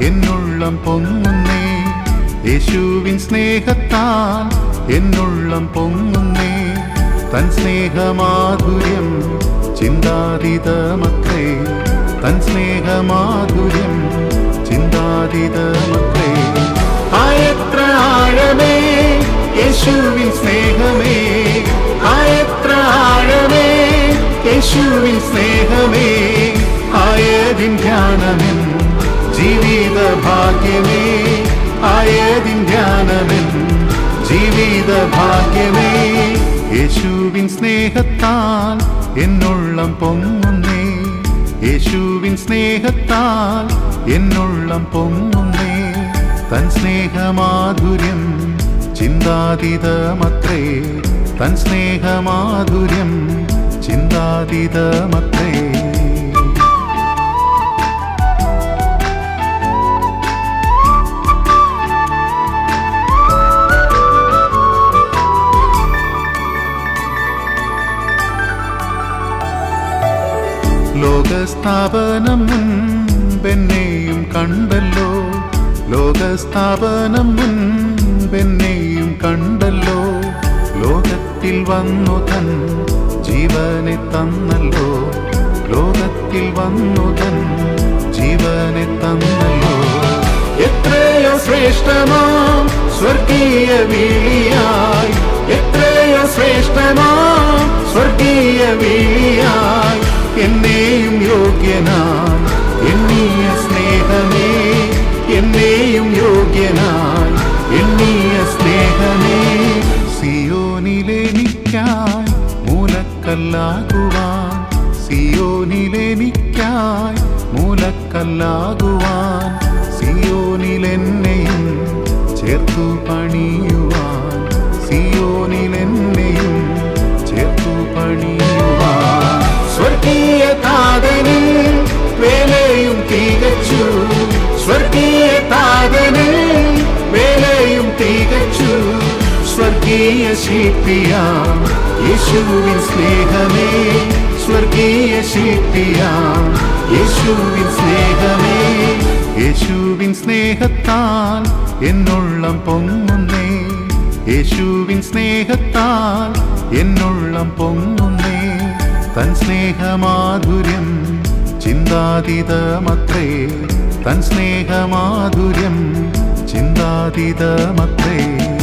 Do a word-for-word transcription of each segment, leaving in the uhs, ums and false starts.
എന്നുള്ളം പൊങ്ങുന്നേ. യേശുവിൻ സ്നേഹത്താൽ എന്നുള്ളം പൊങ്ങുന്നേ. തൻ സ്നേഹമാധുര്യം ചിന്താതീതമത്രേ. തൻ സ്നേഹമാധുര്യം ചിന്താതീതമത്രേ. ആയത്ര ആഴമേ യേശുവിൻ സ്നേഹമേ. ആയത്ര ആഴമേ യേശുവിൻ സ്നേഹമേ. ആയതിൻ ധ്യാനമെൻ ജീവിത ഭാഗ്യമേ. ആയതിൻ ധ്യാനമെൻ ജീവിത ഭാഗ്യമേ. യേശുവിൻ സ്നേഹത്താൽ എന്നുള്ളം പൊങ്ങുന്നേ. യേശുവിൻ സ്നേഹത്താൽ എന്നുള്ളം പൊങ്ങുന്നേ. തൻ സ്നേഹമാധുര്യം ചിന്താതീതമത്രേ. തൻ സ്നേഹമാധുര്യം ചിന്താതീതമത്രേ. ലോകസ്ഥാപനം മുൻപെന്നെയും കണ്ടല്ലോ. ലോകസ്ഥാപനം മുൻപെന്നെയും കണ്ടല്ലോ. ലോകത്തിൽ വന്നു തൻ ജീവനെ തന്നല്ലോ. ലോകത്തിൽ വന്നു തൻ ജീവനെ തന്നല്ലോ. എത്രയോ ശ്രേഷ്ഠമാം സ്വർഗീയ വിളിയായി. എത്രയോ ശ്രേഷ്ഠമാം സ്വർഗീയ വിളിയായി. എന്നെയും യോഗ്യനായി എണ്ണിയ സ്നേഹമേ. എന്നെയും യോഗ്യനായി എണ്ണിയ സ്നേഹമേ. സിയോനിലെനിക്കായി മൂലക്കല്ലാകുവാൻ. സിയോനിലെനിക്കായി മൂലക്കല്ലാകുവാൻ. സിയോനിലെന്നെയും ചേർത്തു പണിയുവാൻ. സിയോനിലെന്നെയും ചേർത്തു പണിയുവാൻ. സ്വർഗീയ താതനിൽ വേലയും തികച്ചു. സ്വർഗീയ താതനിൽ വേലയും തികച്ചു. സ്വർഗീയ ശില്പിയാം യേശുവിൻ സ്നേഹമേ. സ്വർഗീയ ശില്പിയാം യേശുവിൻ സ്നേഹമേ. യേശുവിൻ സ്നേഹത്താൽ എന്നുള്ളം പൊങ്ങുന്നേ. യേശുവിൻ സ്നേഹത്താൽ എന്നുള്ളം പൊങ്ങുന്നേ. തൻ സ്നേഹമാധുര്യം ചിന്താതീതമത്രേ. തൻ സ്നേഹമാധുര്യം ചിന്താതീതമത്രേ.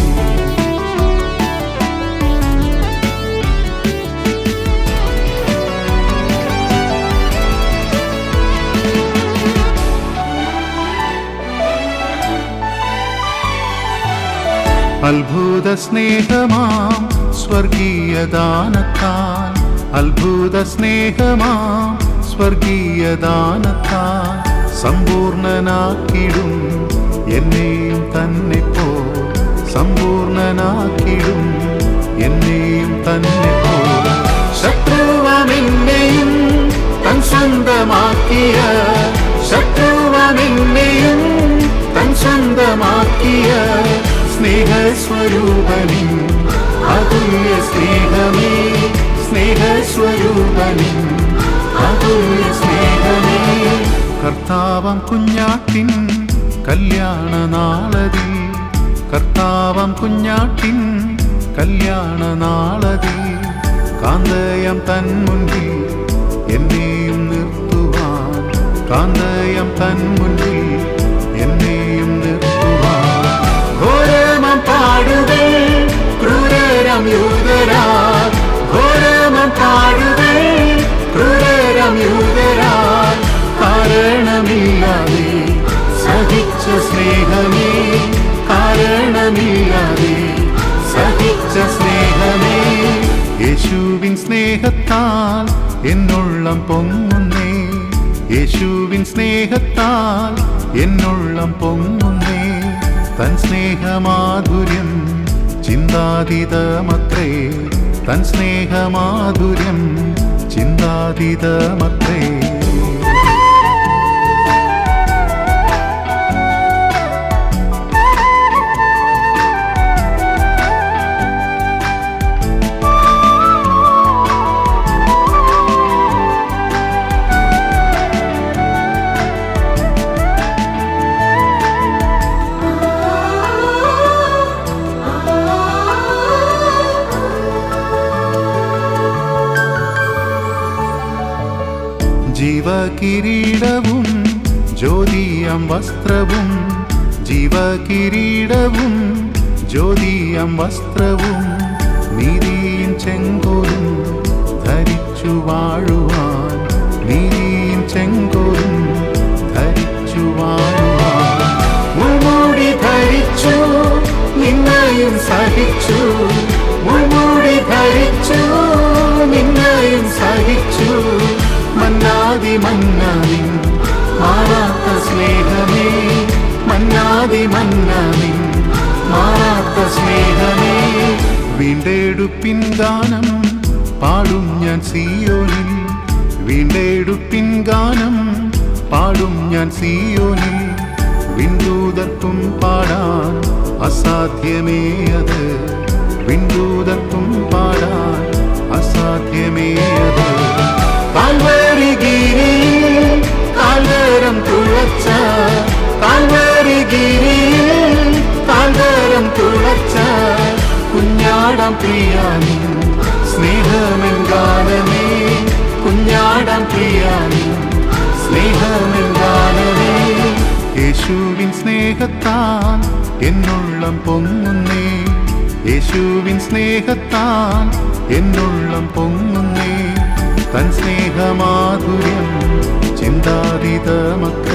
അത്ഭുത സ്നേഹമാം സ്വർഗീയ ദാനത്താൽ. അത്ഭുത സ്നേഹമാം സ്വർഗീയ ദാനത്താൽ സമ്പൂർണനാക്കിടും എന്നെയും തന്നെ പോ. സമ്പൂർണനാക്കിടും എന്നെയും തന്നെ പോ. ശത്രുവമെന്നെയും തൻ സ്വന്തമാക്കിയ. ശത്രുവമെന്നെയും തൻ സ്വന്തമാക്കിയ സ്നേഹസ്വരൂപനിൻ അതുല്യ സ്നേഹമേ. സ്നേഹസ്വരൂപനിൻ അതുല്യ സ്നേഹമേ. കർത്താവം കുഞ്ഞാട്ടിൻ കല്യാണ നാളതിൽ. കർത്താവം കുഞ്ഞാട്ടിൻ കല്യാണ നാളതിൽ. കാന്തയം തൻ മുൻപിൽ എന്നെയും നിർത്തുവാൻ. കാന്തയം തൻ മുൻപിൽ എന്നെയും നിർത്തുവാൻ. ഘോരമം പാടുകൾ ക്രൂരരം യൂതരാ. ഘോരമം പാടുകൾ ക്രൂരരം യൂതരാ. കാരണമില്ലാതെ സഹിച്ച സ്നേഹമേ. കാരണമില്ലാതെ സഹിച്ച സ്നേഹമേ. യേശുവിൻ സ്നേഹത്താൽ എന്നുള്ളം പൊങ്ങുന്നേ. യേശുവിൻ സ്നേഹത്താൽ എന്നുള്ളം പൊങ്ങുന്നേ. തൻ സ്നേഹമാധുര്യം ചിന്താതീതമത്രേ. തൻ സ്നേഹമാധുര്യം ചിന്താതീതമത്രേ. ജീവകിരീടവും ജ്യോതിയം വസ്ത്രവും ജീവകിരീടവും ജ്യോതിയം വസ്ത്രവും നീതിയും ചെങ്കോലും ധരിച്ചു വാഴുവാൻ നീതിയും ചെങ്കോലും ധരിച്ചു വാഴുവാൻ മുൾമുടി ധരിച്ചു നിന്നയും സഹിച്ചു മുൾമുടി ധരിച്ചു നിന്നയും സഹിച്ചു മന്നാതി മന്നാനിൻ മാറാത്ത സ്നേഹമേ മന്നാതി മന്നാനിൻ മാറാത്ത സ്നേഹമേ വീണ്ടെടുപ്പിൻ ഗാനം പാടും ഞാൻ സിയോനിൽ വീണ്ടെടുപ്പിൻ ഗാനം പാടും ഞാൻ സിയോനിൽ വിണ്ടൂതർക്കും പാടാൻ അസാധ്യമേ അത് വിണ്ടൂതർക്കും പാടാൻ അസാധ്യമേ അത് കാൽവരിഗിരിയിൽ കാൽവരം തുളച്ച കാൽവരിഗിരിയിൽ കാൽവരം തുളച്ച കുഞ്ഞാടാം പ്രിയാനി സ്നേഹമെൻ ഗാനമേ കുഞ്ഞാടാം പ്രിയാനി സ്നേഹമെൻ ഗാനമേ യേശുവിൻ സ്നേഹത്താൽ എന്നുള്ളം പൊങ്ങുന്നേ യേശുവിൻ സ്നേഹത്താൽ എന്നുള്ളം പൊങ്ങുന്നേ തൻ സ്നേഹമാധുര്യം ചിന്താതീതമക്ക